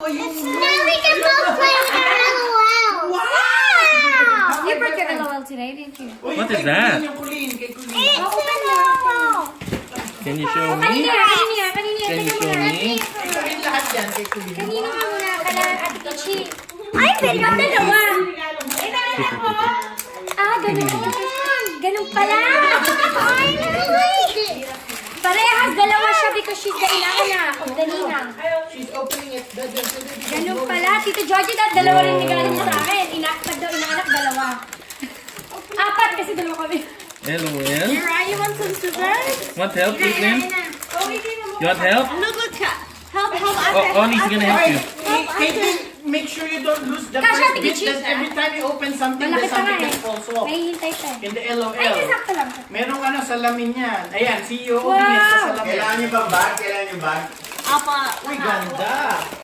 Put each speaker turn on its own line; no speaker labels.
Now we can both play with our LOL.
Wow! You brought your LOL today, didn't you?
What is that?
It's LOL.
Can you show me? Can you show me?
Kanino ka muna? Kala Ate Kichi.
Ay, pero dalawa.
Ganun. Ganun pala.
Ay,
Parehas, dalawa siya because she's the inaanak of the ninang.
She's opening it.
Ganun pala. Tito Georgie, dalawa rin regalo niya sa akin. Pag daw inaanak, dalawa. Apat kasi dalawa kami.
LOL.
you want some scissors?
Want help, Caitlin? You want help?
Look, help.
Oh, Ollie's gonna help you.
Caitlin, make sure you don't lose the
Kasha,
first bit.
Tiggy,
Every time you open something,
Malaki
there's
pa nga
something
eh.
that falls off.
May hintay pa eh.
In the LOL.
Ay, sakto lang.
Merong salamin yan. Ayan, see you opening it sa salamin.
Kailangan nyo bang bag? Kailangan nyo bag?
Apa.
Uy, ganda.